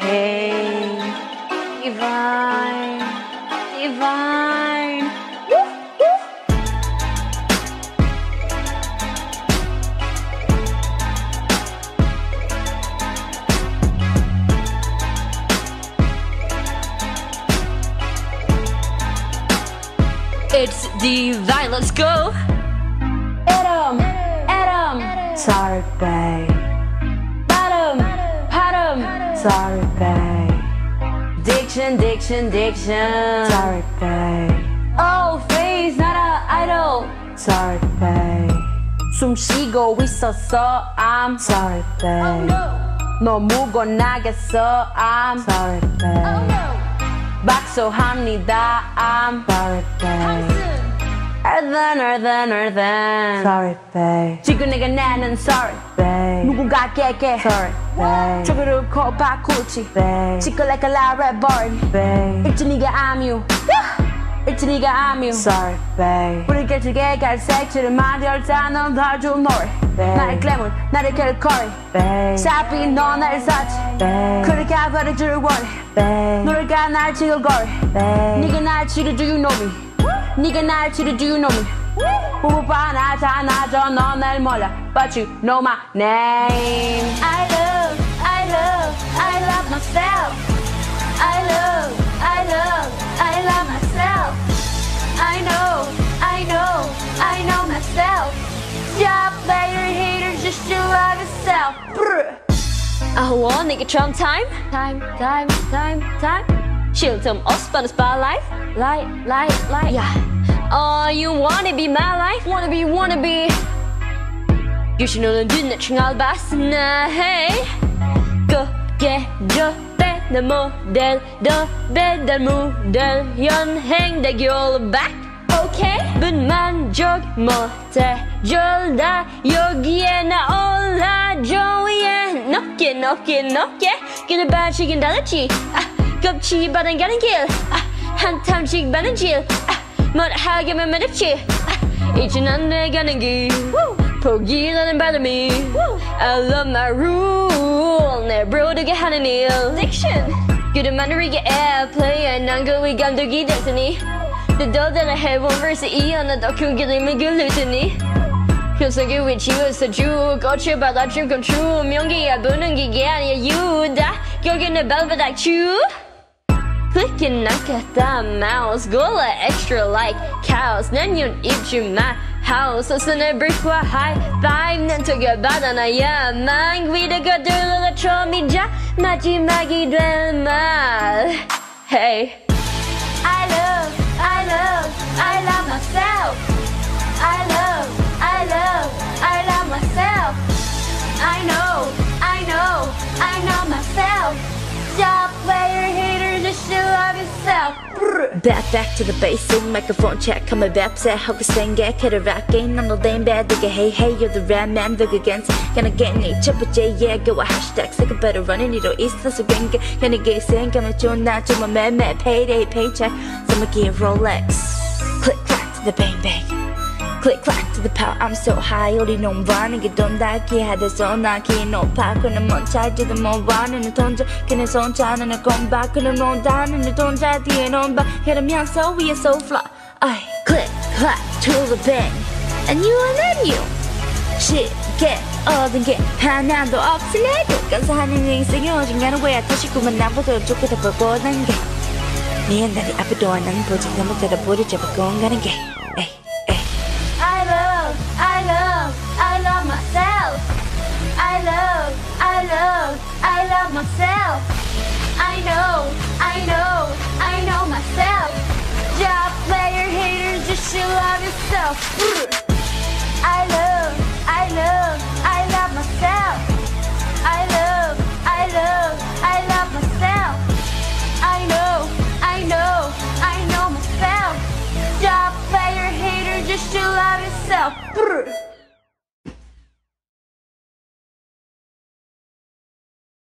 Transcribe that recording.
Hey, divine, divine. It's divine, let's go. Adam, Adam. Sorry, babe. Bottom, bottom. Sorry, babe. Diction, diction, diction. Sorry, babe. Oh, face, not a idol. Sorry, babe. 숨 쉬고 있었어. I'm sorry, babe. Oh, no. 너무 권하겠어. I'm sorry, babe. Oh, no. 박수합니다. I'm sorry, babe. Earthen. Sorry, babe. 지금 내가 나는 sorry, babe. 누군가 깨게. Sorry, babe. 저거를 코 바꾸지, babe. 지끌레까 라레버리, babe. 일찍 네가 I'm you. 일찍 네가 I'm you. Sorry, babe. 우리 길쭉게 갈색 칠을 만들자 넌 덜준 노래, babe. 나의 glamour, 나를 캘거리, babe. 사비 너 날 사지, babe. 그렇게 버릴 줄 원해, babe. 노래가 날 지글거리, babe. 네가 날 치를 do you know me? 네가 날 치를 do you know me? 부부바 나 다 나죠 너 날 몰라 but you know my name. I love myself. I love myself. I know myself. Stop letting haters just to love yourself. I want nigga Trump time. Shield them us on the spotlight. Light. Yeah. Oh, you wanna be my life? Wanna be. You should know the 눈에 충알 봤으나 hey. 깨져 내 모델 더 배달 무델 연행 대결 back. Okay. 만족 못해 졸다 여기에 나 올라줘 위에 높게 길을 바치긴 달랐지. 껍질 바닥 가는 길 한 탐씩 바는 질 뭐라 하기만 말했지. 이젠 안 돼 가는 길 포기라는 바람이 I love my rule 내 부르게 하는 일 Diction 그를 만들게 airplay 난 그의 감독이 됐으니 너도다른 해본 verse 이어나도 큰 그림을 그려주니 그 속에 위치에서 쭉 꽃을 받아준 건축 명기야 부는 기계 아니야 유다 결국엔 내 발바닥 쭉 Clicking 않겠다 mouse 골라 extra like cows 난 입주 my house 어서 내 brick와 high five 난 토겨받아 나야 mind 위로 거들러가 처음이자 마지막이 될 말 Hey I love myself. I love myself. I know myself. Stop playing haters, just you love yourself. Back to the basic microphone check. coming back set 하고 생각 해를 rocking. I'm no damn bad nigga. Hey, you're the rap man. Big against. Gonna get me. 첫 번째 얘기와 hashtag. Second better running 이로 있어서 갱게. 현이게 생각하면 좋은 나 정말 매매 payday paycheck. 선물기에 Rolex. Click clack to the bang bang. Click clack to the power. I'm so high. 우리 농부하는 게 돈 닿기 하대서 나기 높아. 그는 뭔 차지도 못 와는 돈자. 그는 손자는 공박. 그는 논다는 돈자 뒤에 논박. 혈압향서 위에 so fly. I click clack to the bang. And you. 쉽게 얻은 게 하나도 없으려도 감사하는 인생이 어딘가는 왜 다시구만 나보다 좋게 더 보고는 게. 네 날이 앞에도 난 보지 못하다 보리 잡아 공가는 게. I love myself. I love myself. I know myself. Job player haters, just you love yourself. I love